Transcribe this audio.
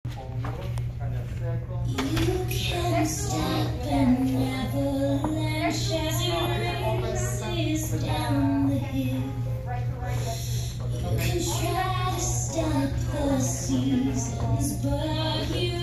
You can stop an avalanche as it races down the hill. You can try to stop the seasons, but you